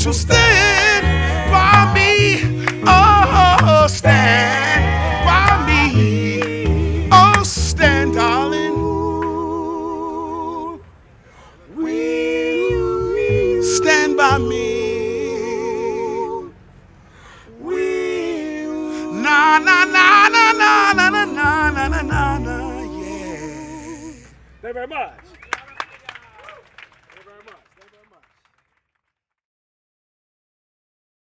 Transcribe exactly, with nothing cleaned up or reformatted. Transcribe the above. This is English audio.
to stand by me. Oh, stand by me. Oh, stand, darling. Stand by me. Na na na na na na na na na na, yeah. Thank you very much.